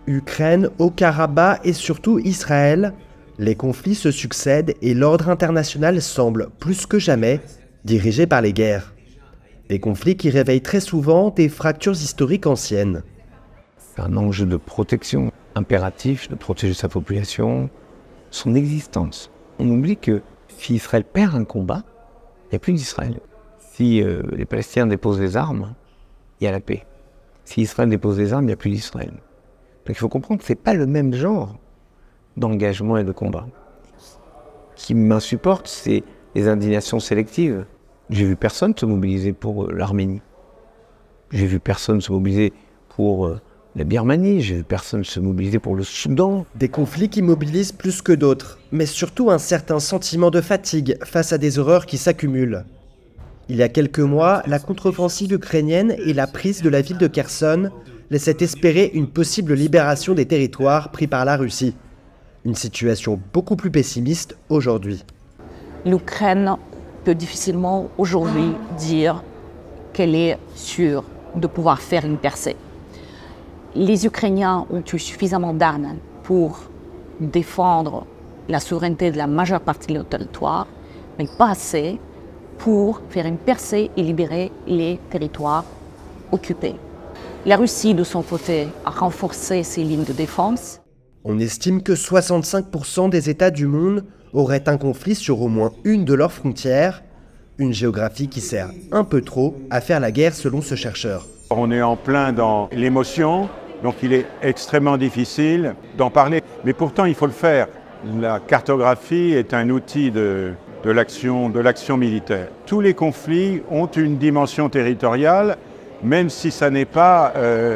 Ukraine, Haut-Karabakh et surtout Israël, les conflits se succèdent et l'ordre international semble, plus que jamais, dirigé par les guerres. Des conflits qui réveillent très souvent des fractures historiques anciennes. C'est un enjeu de protection impératif, de protéger sa population, son existence. On oublie que si Israël perd un combat, il n'y a plus d'Israël. Si les Palestiniens déposent les armes, il y a la paix. Si Israël dépose les armes, il n'y a plus d'Israël. Donc il faut comprendre que ce n'est pas le même genre d'engagement et de combat. Ce qui m'insupporte, c'est les indignations sélectives. J'ai vu personne se mobiliser pour l'Arménie. J'ai vu personne se mobiliser pour la Birmanie. J'ai vu personne se mobiliser pour le Soudan. Des conflits qui mobilisent plus que d'autres, mais surtout un certain sentiment de fatigue face à des horreurs qui s'accumulent. Il y a quelques mois, la contre-offensive ukrainienne et la prise de la ville de Kherson laissaient espérer une possible libération des territoires pris par la Russie. Une situation beaucoup plus pessimiste aujourd'hui. L'Ukraine peut difficilement aujourd'hui dire qu'elle est sûre de pouvoir faire une percée. Les Ukrainiens ont eu suffisamment d'armes pour défendre la souveraineté de la majeure partie de leur territoire, mais pas assez pour faire une percée et libérer les territoires occupés. La Russie, de son côté, a renforcé ses lignes de défense. On estime que 65% des États du monde auraient un conflit sur au moins une de leurs frontières, une géographie qui sert un peu trop à faire la guerre selon ce chercheur. On est en plein dans l'émotion, donc il est extrêmement difficile d'en parler. Mais pourtant, il faut le faire. La cartographie est un outil de l'action militaire. Tous les conflits ont une dimension territoriale, même si ça n'est pas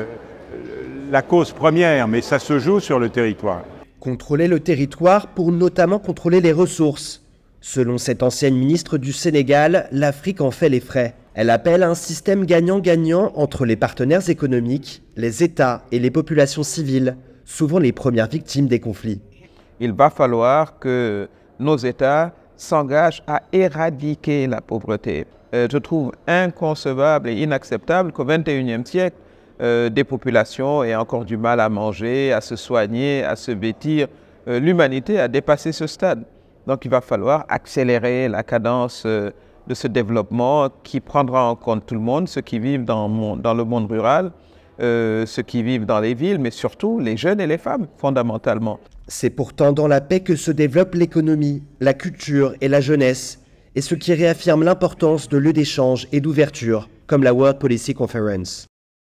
la cause première, mais ça se joue sur le territoire. Contrôler le territoire pour notamment contrôler les ressources. Selon cette ancienne ministre du Sénégal, l'Afrique en fait les frais. Elle appelle à un système gagnant-gagnant entre les partenaires économiques, les États et les populations civiles, souvent les premières victimes des conflits. Il va falloir que nos États s'engagent à éradiquer la pauvreté. Je trouve inconcevable et inacceptable qu'au XXIe siècle, des populations aient encore du mal à manger, à se soigner, à se vêtir. L'humanité a dépassé ce stade. Donc il va falloir accélérer la cadence de ce développement qui prendra en compte tout le monde, ceux qui vivent dans le monde rural, ceux qui vivent dans les villes, mais surtout les jeunes et les femmes, fondamentalement. C'est pourtant dans la paix que se développe l'économie, la culture et la jeunesse, et ce qui réaffirme l'importance de lieux d'échange et d'ouverture, comme la World Policy Conference.